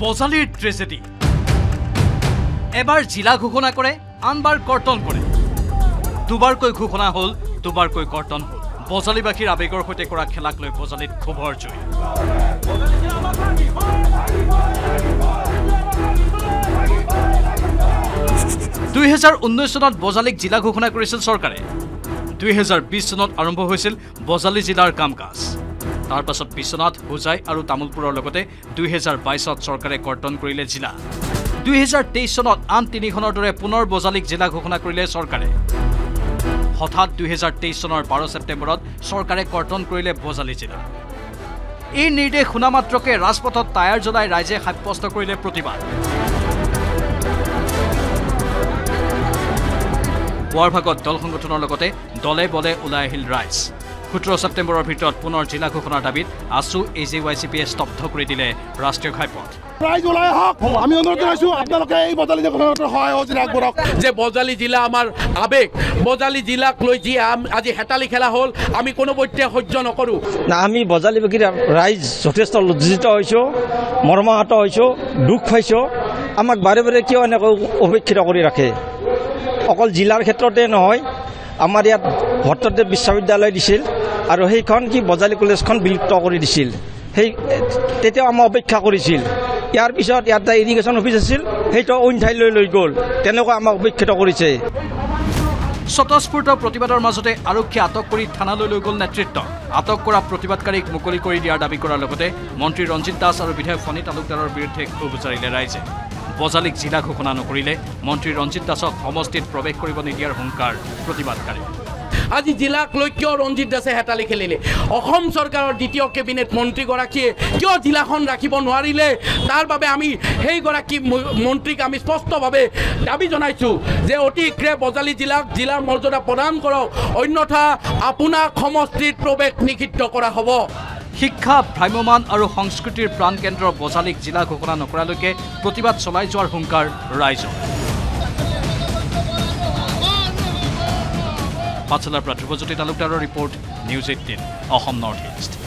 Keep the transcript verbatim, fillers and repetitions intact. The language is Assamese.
বজালিৰ ট্ৰেজেডি এবাৰ জিলা ঘোষণা কৰে আনবাৰ কৰ্তন কৰে দুবাৰকৈ ঘোষণা হল দুবাৰকৈ কৰ্তন হল বজালিবাসীৰ আবেগৰ সৈতে কৰা খেলাক লৈ বজালিত খবৰৰ জয় দুই হাজাৰ ঊনৈশ চনত বজালিক জিলা ঘোষণা কৰিছিল চৰকাৰে দুই হাজাৰ বিশ চনত আৰম্ভ হৈছিল বজালি জিলাৰ কাম-কাজ তাৰ পাছত বিশ্বনাথ হোজাই আৰু তামুলপুৰৰ লগতে দুই হাজাৰ বাইছত চৰকাৰে কৰ্তন কৰিলে জিলা দুই হাজাৰ তেইছ চনত আন তিনিখনৰ দৰে পুনৰ বজালিক জিলা ঘোষণা কৰিলে চৰকাৰে হঠাৎ দুই হাজাৰ তেইছ চনৰ বাৰ ছেপ্টেম্বৰত চৰকাৰে কৰ্তন কৰিলে বজালি জিলা এই নিৰ্দেশ শুনা মাত্ৰকে ৰাজপথত টায়াৰ জ্বলাই ৰাইজে সাব্যস্ত কৰিলে প্ৰতিবাদ পুৱাৰ ভাগত দল সংগঠনৰ লগতে দলে বলে ওলাই আহিল ৰাইজ সোতৰ ছেপ্টেম্বৰৰ ভিতৰত পুনৰ জিলা ঘোষণাৰ দাবীত আসু এ জে ৱাই চি পিয়ে স্তব্ধ কৰি দিলে ৰাষ্ট্ৰীয় ঘাইপথ ৰাইজ ওলাই আহক আমি অনুৰোধ জনাইছো আপোনালোকে এই বজালি ঘোষণাত সহায় সহযোগিতা আগবঢ়াওক যে বজালি জিলা আমাৰ আবেগ বজালি জিলাক লৈ যি আজি হেতালি খেলা হ'ল আমি কোনোপধ্যে সহ্য নকৰোঁ না আমি বজালিবাসীৰ ৰাইজ যথেষ্ট লজ্জিত হৈছোঁ মৰ্মাহত হৈছোঁ দুখ পাইছোঁ আমাক বাৰে বাৰে কিয় এনেকৈ উপেক্ষিত কৰি ৰাখে অকল জিলাৰ ক্ষেত্ৰতে নহয় আমাৰ ইয়াত ভট্টদেৱ বিশ্ববিদ্যালয় দিছিল আৰু সেইখন কি বজালি কলেজখন বিলুপ্ত কৰি দিছিল সেই তেতিয়াও আমাৰ অপেক্ষা কৰিছিল ইয়াৰ পিছত ইয়াত ইৰিগেশ্যন অফিচ আছিল সেইটো অইন ঠাইলৈ লৈ গ'ল তেনেকুৱা আমাক উপেক্ষিত কৰিছে স্বতঃস্ফূৰ্ত প্ৰতিবাদৰ মাজতে আৰক্ষীয়ে আটক কৰি থানালৈ লৈ গ'ল নেতৃত্ব আটক কৰা প্ৰতিবাদকাৰীক মুকলি কৰি দিয়াৰ দাবী কৰাৰ লগতে মন্ত্ৰী ৰঞ্জিত দাস আৰু বিধায়ক ফণী তালুকদাৰৰ বিৰুদ্ধে ক্ষোভ উজাৰিলে ৰাইজে বজালিক জিলা ঘোষণা নকৰিলে মন্ত্ৰী ৰঞ্জিত দাসক সমষ্টিত প্ৰৱেশ কৰিব নিদিয়াৰ হুংকাৰ প্ৰতিবাদকাৰী আজি জিলাক লৈ কিয় ৰঞ্জিত দাসে হেতালি খেলিলে অসম চৰকাৰৰ দ্বিতীয় কেবিনেট মন্ত্ৰীগৰাকীয়ে কিয় জিলাখন ৰাখিব নোৱাৰিলে তাৰ বাবে আমি সেইগৰাকী মন্ত্ৰীক আমি স্পষ্টভাৱে দাবী জনাইছোঁ যে অতি শীঘ্ৰে বজালি জিলাক জিলাৰ মৰ্যাদা প্ৰদান কৰক অন্যথা আপোনাক সমষ্টিত প্ৰৱেশ নিষিদ্ধ কৰা হ'ব শিক্ষা ভ্ৰাম্যমান আৰু সংস্কৃতিৰ প্ৰাণকেন্দ্ৰ বজালিক জিলা ঘোষণা নকৰালৈকে প্ৰতিবাদ চলাই যোৱাৰ হুংকাৰ ৰাইজৰ পাঠশালাৰ পৰা ধ্ৰুৱজ্যোতি তালুকদাৰৰ report news eighteen Assam north east